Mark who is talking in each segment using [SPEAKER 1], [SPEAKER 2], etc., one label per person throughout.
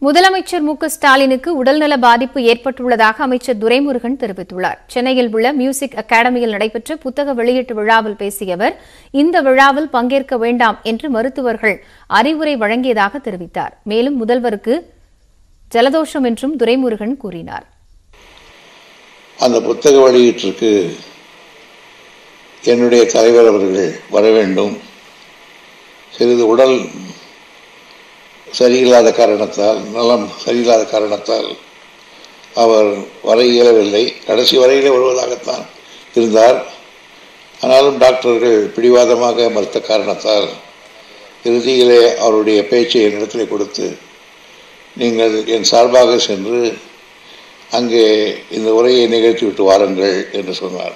[SPEAKER 1] முதலமைச்சர் ஸ்டாலினுக்கு உடல்நல பாதிப்பு ஏற்பட்டுள்ளதாக அமைச்சர் துரைமுருகன் தெரிவித்துள்ளார். சென்னையில் உள்ள மியூசிக் அகாடமியில் நடைபெற்ற புத்தக வெளியீட்டு விழாவில் பேசிய அவர், இந்த விழாவில் பங்கேற்க வேண்டாம் என்று மருத்துவர்கள் அறிவுரை வழங்கியதாக தெரிவித்தார். மேலும் முதல்வருக்கு ஜலதோஷம் என்றும் துரைமுருகன் கூறினார்.
[SPEAKER 2] அந்த புத்தக வெளியீட்டிற்கு என்னுடைய தலைவர் அவர்கள் வர வேண்டும். சிறிது உடல் சரியில்லாத காரணத்தால், நலம் சரியில்லாத காரணத்தால் அவர் வர இயலவில்லை. கடைசி வரையிலே வருவதாகத்தான் இருந்தார். ஆனாலும் டாக்டர்கள் பிடிவாதமாக மறுத்த காரணத்தால் இறுதியிலே அவருடைய பேச்சை என்னிடத்திலே கொடுத்து, நீங்கள் என் சார்பாக சென்று அங்கே இந்த உரையை நிகழ்த்திவிட்டு வாருங்கள் என்று சொன்னார்.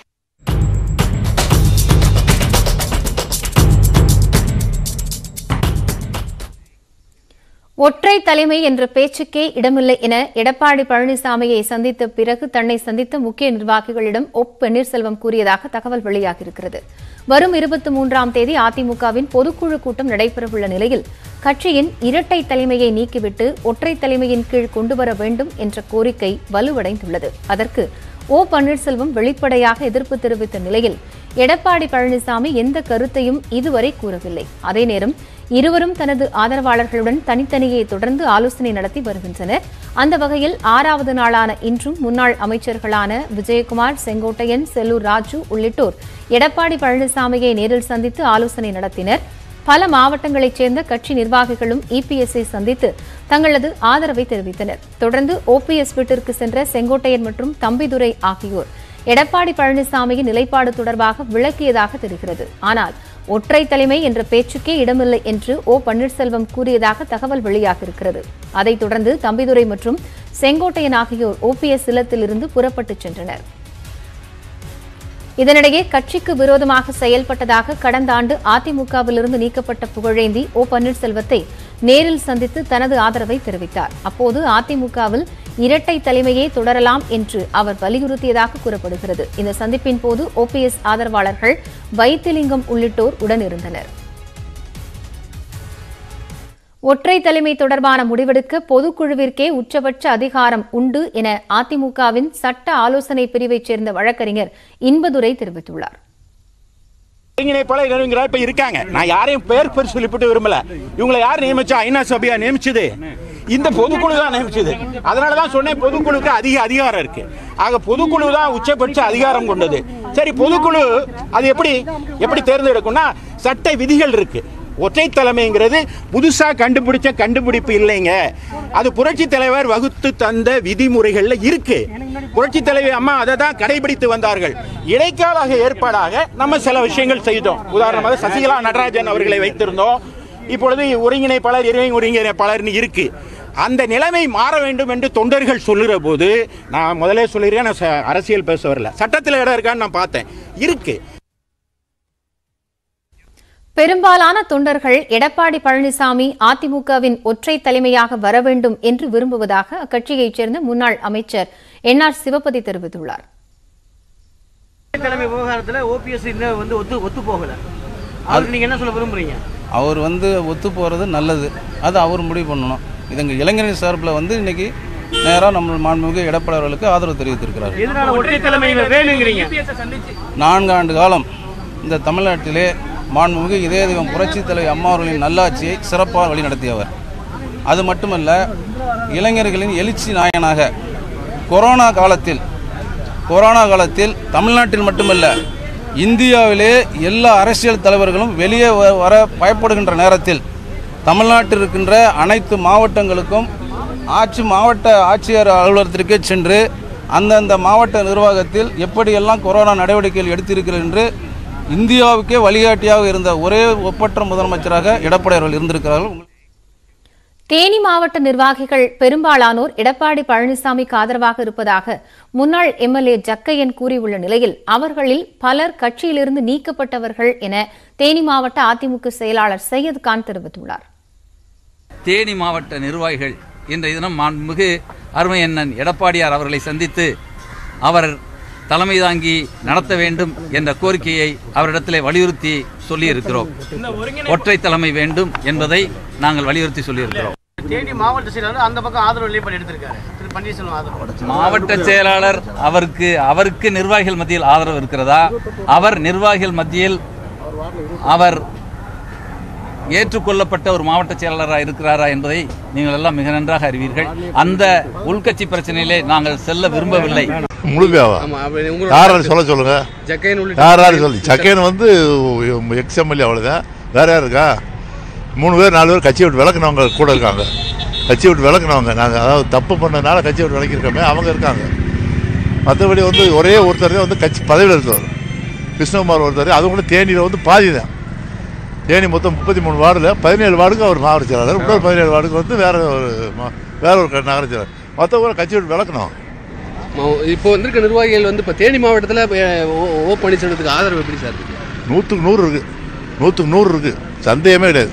[SPEAKER 1] ஒற்றை தலைமை என்ற பேச்சுக்கே இடமில்லை என எடப்பாடி பழனிசாமியை சந்தித்த பிறகு தன்னை சந்தித்த முக்கிய நிர்வாகிகளிடம் பன்னீர்செல்வம் கூறியதாக தகவல் வெளியாகியிருக்கிறது. வரும் 23ஆம் தேதி அதிமுகவின் பொதுக்குழு கூட்டம் நடைபெறவுள்ள நிலையில் கட்சியின் இரட்டை தலைமையை நீக்கிவிட்டு ஒற்றை தலைமையின் கீழ் கொண்டுவர வேண்டும் என்ற கோரிக்கை வலுவடைந்துள்ளது. அதற்கு பன்னீர்செல்வம் வெளிப்படையாக எதிர்ப்பு தெரிவித்த நிலையில் எடப்பாடி பழனிசாமி எந்த கருத்தையும் இதுவரை கூறவில்லை. அதே நேரம் இருவரும் தனது ஆதரவாளர்களுடன் தனித்தனியே தொடர்ந்து ஆலோசனை நடத்தி வருகின்றனர். அந்த வகையில் 6வது நாளான இன்றும் முன்னாள் அமைச்சர்களான விஜயகுமார், செங்கோட்டையன், செல்லூர் ராஜு உள்ளிட்டோர் எடப்பாடி பழனிசாமியை நேரில் சந்தித்து ஆலோசனை நடத்தினர். பல மாவட்டங்களைச் சேர்ந்த கட்சி நிர்வாகிகளும் இபிஎஸ்ஐ சந்தித்து தங்களது ஆதரவை தெரிவித்தனர். தொடர்ந்து ஓபிஎஸ் வீட்டிற்கு சென்ற செங்கோட்டையன் மற்றும் தம்பிதுரை ஆகியோர் எடப்பாடி பழனிசாமியின் நிலைப்பாடு தொடர்பாக விளக்கியதாக தெரிகிறது. ஆனால் ஒற்றை தலைமை என்ற பேச்சுக்கே இடமில்லை என்று பன்னீர்செல்வம் கூறியதாக தகவல் வெளியாகியிருக்கிறது. அதைத் தொடர்ந்து தம்பிதுரை மற்றும் செங்கோட்டையன் ஆகியோர் ஓபிஎஸ் இல்லத்திலிருந்து புறப்பட்டுச் சென்றனர். இதனிடையே கட்சிக்கு விரோதமாக செயல்பட்டதாக கடந்த ஆண்டு அதிமுகவிலிருந்து நீக்கப்பட்ட புகழேந்தி பன்னீர்செல்வத்தை நேரில் சந்தித்து தனது ஆதரவை தெரிவித்தார். அப்போது அதிமுகவில் இரட்டை தலைமையே தொடரலாம் என்று அவர் வலியுறுத்தியதாக கூறப்படுகிறது. இந்த சந்திப்பின் போது ஓபிஎஸ் ஆதரவாளர்கள் வைத்திலிங்கம் உள்ளிட்டோர் உடனிருந்தனர். ஒற்றை தலைமை தொடர்பான முடிவெடுக்க பொதுக்குழுவிற்கே உச்சபட்ச அதிகாரம் உண்டு என அதிமுகவின் சட்ட ஆலோசனை பிரிவைச் சேர்ந்த வழக்கறிஞர் இன்பதுரை தெரிவித்துள்ளார்.
[SPEAKER 3] இருக்காங்க. நான் யாரையும் பேர் சொல்லிவிட்டு விரும்பல. இவங்களை யார் நியமிச்சா? ஐநா சபையா நியமிச்சது? இந்த பொதுக்குழு தான் நியமிச்சது. அதனாலதான் சொன்னேன், பொதுக்குழுக்கு அதிக அதிகாரம் இருக்கு. ஆக பொதுக்குழு தான் உச்சபட்ச அதிகாரம் கொண்டது. சரி, பொதுக்குழு அது எப்படி தேர்ந்தெடுக்கும்னா சட்ட விதிகள் இருக்கு. ஒற்றை தலைமைங்கிறது புதுசா கண்டுபிடிச்ச கண்டுபிடிப்பு இல்லைங்க. அது புரட்சி தலைவர் வகுத்து தந்த விதிமுறைகள்ல இருக்கு. புரட்சி தலைவர் அம்மா அதை தான் கடைபிடித்து வந்தார்கள். இடைக்கால ஏற்பாடாக நம்ம சில விஷயங்கள் செய்தோம். உதாரணமாக சசிகலா நடராஜன் அவர்களை வைத்திருந்தோம். இப்பொழுது ஒருங்கிணைப்பாளர், இணை ஒருங்கிணைப்பாளர் இருக்கு. அந்த நிலைமை மாற வேண்டும் என்று தொண்டர்கள் சொல்லுற போது நான் முதலே சொல்லிடுறேன், நான் அரசியல் பேச வரல. சட்டத்தில் இடம் இருக்கான்னு நான் பார்த்தேன், இருக்கு.
[SPEAKER 1] பெரும்பாலான தொண்டர்கள் எடப்பாடி பழனிசாமி அதிமுகவின் ஒற்றை தலைமையாக வர வேண்டும் என்று விரும்புவதாக அக்கட்சியைச் சேர்ந்த முன்னாள் அமைச்சர் என்ஆர் சிவபதி தெரிவித்துள்ளார்.
[SPEAKER 4] தலைமை விவகாரத்தில் ஓபிஎஸ் ஒத்து போகல. அவருக்கு நீங்க என்ன சொல்ல விரும்புறீங்க?
[SPEAKER 5] அவர் ஒத்து போறது நல்லது. அது அவர் முடிவு பண்ணணும். இதுங்க இளைஞரின் சார்பில் இன்னைக்கு நேராக நம்ம மாண்புமிகு எடப்பாடி அவர்களுக்கு ஆதரவு தெரிவித்திருக்கிறார். 4 ஆண்டு காலம் இந்த தமிழ்நாட்டிலே மாண்புமிகு இதய தெய்வம் புரட்சி தலைவர் அம்மா அவர்களின் நல்லாட்சியை சிறப்பாக வழிநடத்தியவர். அது மட்டுமல்ல, இளைஞர்களின் எழுச்சி நாயனாக கொரோனா காலத்தில் தமிழ்நாட்டில் மட்டுமல்ல இந்தியாவிலே எல்லா அரசியல் தலைவர்களும் வெளியே வர பயப்படுகின்ற நேரத்தில் தமிழ்நாட்டில் இருக்கின்ற அனைத்து மாவட்டங்களுக்கும் மாவட்ட ஆட்சியர் அலுவலகத்திற்கே சென்று அந்தந்த மாவட்ட நிர்வாகத்தில் எப்படியெல்லாம் கொரோனா நடவடிக்கைகள் எடுத்திருக்கிறது என்று இந்தியாவுக்கே வழிகாட்டியாக இருந்த ஒரே ஒப்பற்ற முதலமைச்சராக எடப்பாடி அவர்கள் இருந்திருக்கிறார்கள்.
[SPEAKER 1] தேனி மாவட்ட நிர்வாகிகள் பெரும்பாலானோர் எடப்பாடி பழனிசாமிக்கு ஆதரவாக இருப்பதாக முன்னாள் எம்எல்ஏ ஜக்கையன் கூறியுள்ள நிலையில் அவர்களில் பலர் கட்சியிலிருந்து நீக்கப்பட்டவர்கள் என தேனி மாவட்ட அதிமுக செயலாளர் சையத் கான் தெரிவித்துள்ளார்.
[SPEAKER 6] தேனி மாவட்ட நிர்வாகிகள் இன்றைய தினம் மாண்புமிகு அருமை அண்ணன் எடப்பாடியார் அவர்களை சந்தித்து அவர் தலைமை தாங்கி நடத்த வேண்டும் என்ற கோரிக்கையை அவரிடத்திலே வலியுறுத்தி சொல்லியிருக்கிறோம். ஒற்றை தலைமை வேண்டும் என்பதை நாங்கள் வலியுறுத்தி சொல்லியிருக்கிறோம்.
[SPEAKER 4] தேனி மாவட்ட செயலாளர் அந்த பக்கம் ஆதரவு நிலைப்பாடு எடுத்திருக்காரு. திரு பன்னீர்செல்வம் ஆதரவு.
[SPEAKER 6] மாவட்ட செயலாளர் அவருக்கு நிர்வாகிகள் மத்தியில் ஆதரவு இருக்கிறதா, அவர் நிர்வாகிகள் மத்தியில் அவர் ஏற்றுக்கொள்ளப்பட்ட ஒரு மாவட்ட செயலாளராக இருக்கிறாரா என்பதை நீங்கள் எல்லாம் மிக நன்றாக அறிவீர்கள். அந்த உள்கட்சி பிரச்சனையிலே நாங்கள் செல்ல விரும்பவில்லை.
[SPEAKER 7] முழுமையாவா யாராவது சொல்லுங்க. யாராவது சொல்லி ஜக்கைன் வந்து எக்ஸ்எம்எல்ஏ அவ்வளோதான். வேற யார் இருக்கா? 3 பேர் 4 பேர் கட்சியை விட்டு விளக்குனவங்க கூட இருக்காங்க. கட்சியை விட்டு விளக்குனவங்க நாங்கள், அதாவது தப்பு பண்ணதுனால கட்சியை விட்டு விளக்கியிருக்கோமே அவங்க இருக்காங்க. மற்றபடி வந்து ஒரே ஒருத்தர் தான் வந்து கட்சி பதவியில் இருக்கிறவர் கிருஷ்ணகுமார் ஒருத்தர். அது கூட தேனியில் வந்து பாதி தான். தேனி மொத்தம் 33 வார்டில் 17 வார்டுக்கு அவர் மாவட்ட செயலாளர், இன்னொரு 17 வார்டுக்கு வந்து வேற ஒரு நகர செயலாளர். மற்றவங்க கட்சி விட்டு விளக்கணும்.
[SPEAKER 8] இப்போ வந்திருக்க நிர்வாகிகள் வந்து இப்போ தேனி மாவட்டத்தில் ஓ பன்னீர்செல்வத்துக்கு ஆதரவு எப்படி சார் இருக்கு?
[SPEAKER 7] 100க்கு 100 இருக்கு. 100க்கு 100 இருக்கு, சந்தேகமே கிடையாது.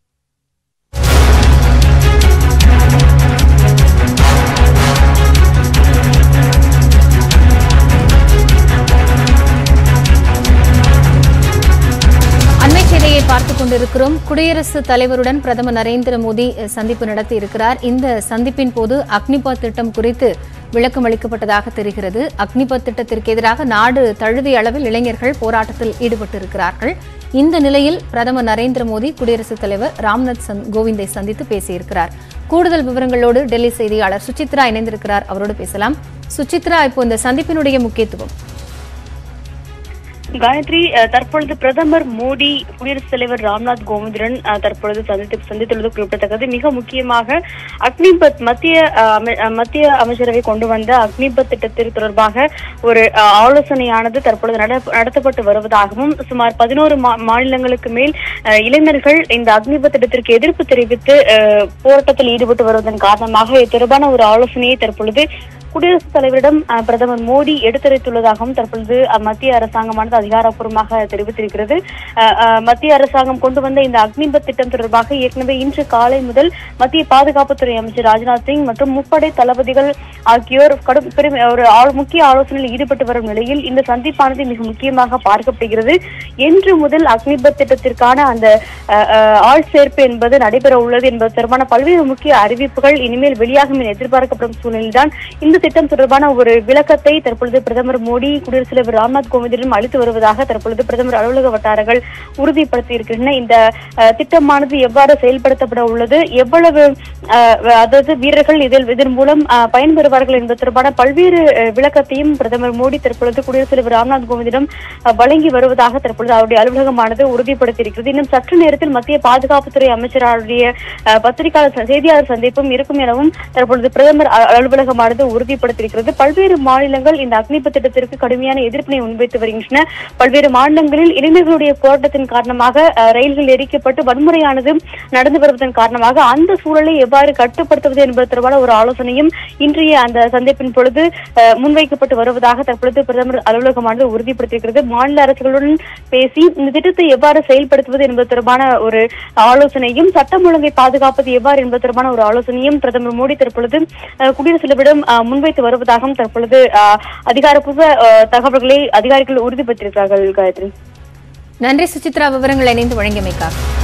[SPEAKER 1] பார்த்துக் கொண்டிருக்கிறோம். குடியரசுத் தலைவருடன் பிரதமர் நரேந்திர மோடி சந்திப்பு நடத்தி இருக்கிறார். இந்த சந்திப்பின் போது அக்னிபத் திட்டம் குறித்து விளக்கம் அளிக்கப்பட்டதாக தெரிகிறது. அக்னிபத் திட்டத்திற்கு எதிராக நாடு தழுவிய அளவில் இளைஞர்கள் போராட்டத்தில் ஈடுபட்டிருக்கிறார்கள். இந்த நிலையில் பிரதமர் நரேந்திர மோடி குடியரசுத் தலைவர் ராம்நாத் கோவிந்தை சந்தித்து பேசியிருக்கிறார். கூடுதல் விவரங்களோடு டெல்லி செய்தியாளர் சுசித்ரா இணைந்திருக்கிறார். அவரோடு பேசலாம். சுசித்ரா, இப்போ இந்த சந்திப்பினுடைய முக்கியத்துவம்.
[SPEAKER 9] காயத்ரி, தற்பொழுது பிரதமர் மோடி குடியரசுத் தலைவர் ராம்நாத் கோவிந்துடன் தற்பொழுது சந்தித்துள்ளது குறிப்பிடத்தக்கது. மிக முக்கியமாக அக்னிபத் மத்திய அமைச்சரவை கொண்டு வந்த அக்னிபத் திட்டத்திற்கு தொடர்பாக ஒரு ஆலோசனையானது தற்பொழுது நடத்தப்பட்டு வருவதாகவும், சுமார் 11 மாநிலங்களுக்கு மேல் இளைஞர்கள் இந்த அக்னிபத் திட்டத்திற்கு எதிர்ப்பு தெரிவித்து போராட்டத்தில் ஈடுபட்டு வருவதன் காரணமாக இது தொடர்பான ஒரு ஆலோசனையை தற்பொழுது குடியரசுத் தலைவரிடம் பிரதமர் மோடி எடுத்துரைத்துள்ளதாகவும் தற்பொழுது மத்திய அரசாங்கமானது அதிகாரப்பூர்வமாக தெரிவித்திருக்கிறது. மத்திய அரசாங்கம் கொண்டு வந்த இந்த அக்னிபத் திட்டம் தொடர்பாக ஏற்கனவே இன்று காலை முதல் மத்திய பாதுகாப்புத்துறை அமைச்சர் ராஜ்நாத் சிங் மற்றும் முப்படை தளபதிகள் ஆகியோர் ஒரு முக்கிய ஆலோசனையில் ஈடுபட்டு வரும் நிலையில் இந்த சந்திப்பானது மிக முக்கியமாக பார்க்கப்படுகிறது. இன்று முதல் அக்னிபத் திட்டத்திற்கான அந்த ஆள் சேர்ப்பு என்பது நடைபெற உள்ளது என்பது தொடர்பான பல்வேறு முக்கிய அறிவிப்புகள் இனிமேல் வெளியாகும் என எதிர்பார்க்கப்படும் சூழ்நிலையில்தான் இந்த திட்டம் தொடர்பான ஒரு விளக்கத்தை தற்பொழுது பிரதமர் மோடி குடியரசுத் தலைவர் ராம்நாத் கோவிந்திடம் அளித்து வருவதாக தற்பொழுது பிரதமர் அலுவலக வட்டாரங்கள் உறுதிப்படுத்தியிருக்கின்றன. இந்த திட்டமானது எவ்வாறு செயல்படுத்தப்பட உள்ளது, எவ்வளவு அதாவது வீரர்கள் இதன் மூலம் பயன்பெறுவார்கள் என்பது தொடர்பான பல்வேறு விளக்கத்தையும் பிரதமர் மோடி தற்பொழுது குடியரசுத் தலைவர் ராம்நாத் கோவிந்திடம் வழங்கி வருவதாக தற்பொழுது அவருடைய அலுவலகமானது உறுதிப்படுத்தியிருக்கிறது. இன்னும் சற்று நேரத்தில் மத்திய பாதுகாப்புத்துறை அமைச்சருடைய பத்திரிகையாளர் செய்தியாளர் சந்திப்பும் இருக்கும் எனவும் தற்பொழுது பிரதமர் அலுவலகமானது உறுதிப்படுத்தியிருக்கிறது. பல்வேறு மாநிலங்கள் இந்த அக்னிபத் திட்டத்திற்கு கடுமையான எதிர்ப்பினை முன்வைத்து வருகின்றன. பல்வேறு மாநிலங்களில் இளைஞர்களுடைய போராட்டத்தின் காரணமாக ரயில்கள் எரிக்கப்பட்டு வன்முறையானது நடந்து வருவதன் காரணமாக அந்த சூழலை எவ்வாறு கட்டுப்படுத்துவது என்பது தொடர்பான ஒரு ஆலோசனையும் இன்றைய அந்த சந்திப்பின் பொழுது முன்வைக்கப்பட்டு வருவதாக தற்பொழுது பிரதமர் அலுவலகமானது உறுதிப்படுத்தியிருக்கிறது. மாநில அரசுகளுடன் பேசி இந்த திட்டத்தை எவ்வாறு செயல்படுத்துவது என்பது தொடர்பான ஒரு ஆலோசனையும், சட்டம் ஒழுங்கை பாதுகாப்பது எவ்வாறு என்பது தொடர்பான ஒரு ஆலோசனையும் பிரதமர் மோடி தற்பொழுது குடியரசுத் தலைவரிடம் முன்வைத்து வருவதாகவும் தற்பொழுது அதிகாரப்பூர்வ தகவல்களை அதிகாரிகள் உறுதிப்படுத்தியிருக்கிறார்கள். காயத்ரி,
[SPEAKER 1] நன்றி சுசித்ரா, விவரங்களை இணைந்து வழங்கியமைக்காக.